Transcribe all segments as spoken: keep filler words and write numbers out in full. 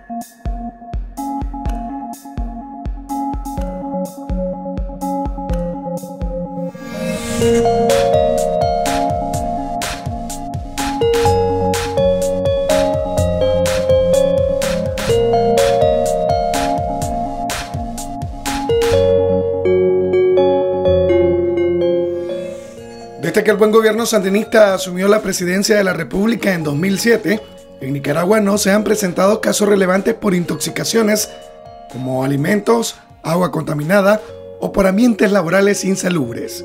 Desde que el buen gobierno sandinista asumió la presidencia de la República en dos mil siete, en Nicaragua no se han presentado casos relevantes por intoxicaciones como alimentos, agua contaminada o por ambientes laborales insalubres.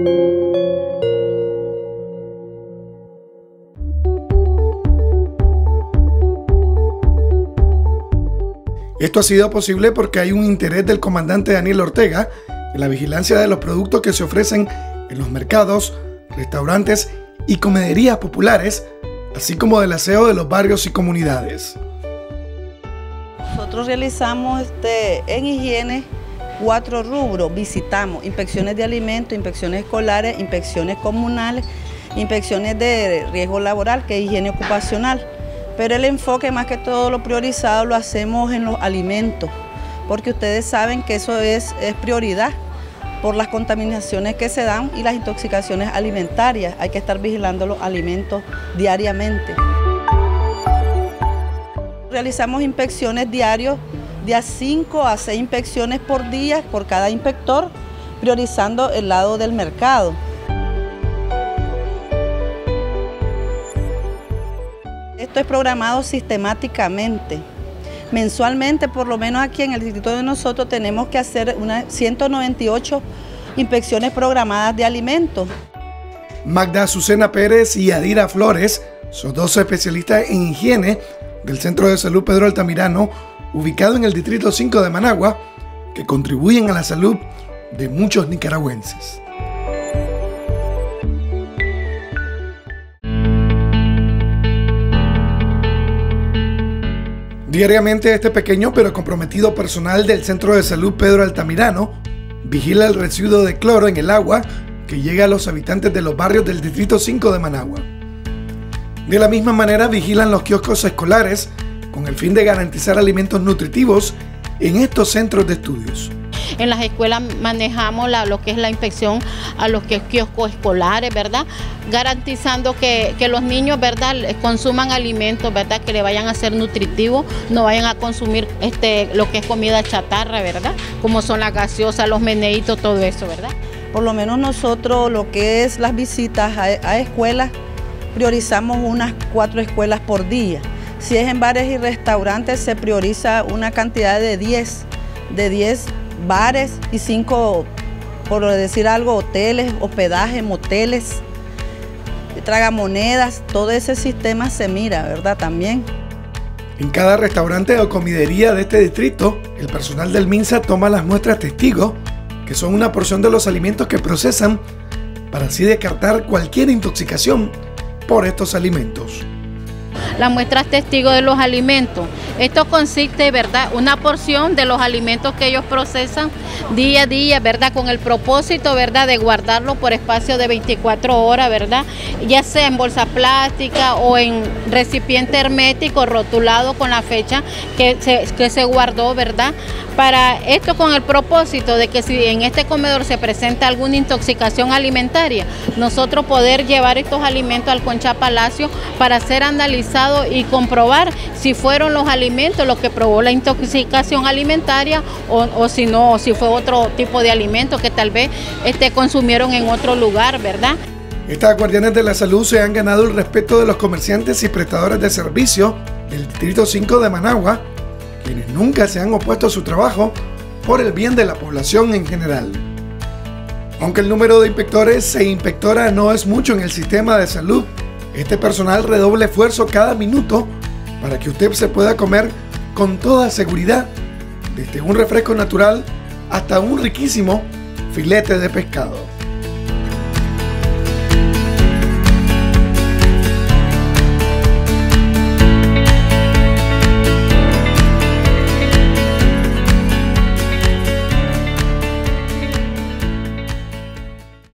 Esto ha sido posible porque hay un interés del comandante Daniel Ortega en la vigilancia de los productos que se ofrecen en los mercados, restaurantes y comederías populares, así como del aseo de los barrios y comunidades. Nosotros realizamos este, en higiene cuatro rubros. Visitamos inspecciones de alimentos, inspecciones escolares, inspecciones comunales, inspecciones de riesgo laboral, que es higiene ocupacional. Pero el enfoque, más que todo lo priorizado, lo hacemos en los alimentos, porque ustedes saben que eso es, es prioridad por las contaminaciones que se dan y las intoxicaciones alimentarias. Hay que estar vigilando los alimentos diariamente. Realizamos inspecciones diarias, de a cinco a seis inspecciones por día por cada inspector, priorizando el lado del mercado. Esto es programado sistemáticamente. Mensualmente, por lo menos aquí en el distrito de nosotros, tenemos que hacer unas ciento noventa y ocho inspecciones programadas de alimentos. Magda Azucena Pérez y Adira Flores son dos especialistas en higiene del Centro de Salud Pedro Altamirano, ubicado en el distrito cinco de Managua, que contribuyen a la salud de muchos nicaragüenses. Diariamente este pequeño pero comprometido personal del Centro de Salud Pedro Altamirano vigila el residuo de cloro en el agua que llega a los habitantes de los barrios del distrito cinco de Managua. De la misma manera vigilan los kioscos escolares con el fin de garantizar alimentos nutritivos en estos centros de estudios. En las escuelas manejamos la, lo que es la inspección a los kioscos escolares, ¿verdad? Garantizando que, que los niños, ¿verdad?, consuman alimentos, ¿verdad?, que le vayan a ser nutritivos, no vayan a consumir este, lo que es comida chatarra, ¿verdad?, como son las gaseosas, los meneitos, todo eso, ¿verdad? Por lo menos nosotros, lo que es las visitas a, a escuelas, priorizamos unas cuatro escuelas por día. Si es en bares y restaurantes, se prioriza una cantidad de diez, de diez bares y cinco, por decir algo, hoteles, hospedajes, moteles, tragamonedas, todo ese sistema se mira, ¿verdad? También. En cada restaurante o comidería de este distrito, el personal del MINSA toma las muestras testigos, que son una porción de los alimentos que procesan, para así descartar cualquier intoxicación por estos alimentos. Las muestras testigos de los alimentos. Esto consiste, ¿verdad?, una porción de los alimentos que ellos procesan día a día, ¿verdad?, con el propósito, ¿verdad?, de guardarlo por espacio de veinticuatro horas, ¿verdad?, ya sea en bolsa plástica o en recipiente hermético rotulado con la fecha que se, que se guardó, ¿verdad?, para esto con el propósito de que si en este comedor se presenta alguna intoxicación alimentaria, nosotros poder llevar estos alimentos al Concha Palacio para ser analizados y comprobar si fueron los alimentos los que probó la intoxicación alimentaria o, o si no, o si fue otro tipo de alimento que tal vez este, consumieron en otro lugar, ¿verdad? Estas guardianes de la salud se han ganado el respeto de los comerciantes y prestadores de servicio del distrito cinco de Managua, quienes nunca se han opuesto a su trabajo por el bien de la población en general. Aunque el número de inspectores e inspectoras no es mucho en el sistema de salud, este personal redoble esfuerzo cada minuto para que usted se pueda comer con toda seguridad, desde un refresco natural hasta un riquísimo filete de pescado.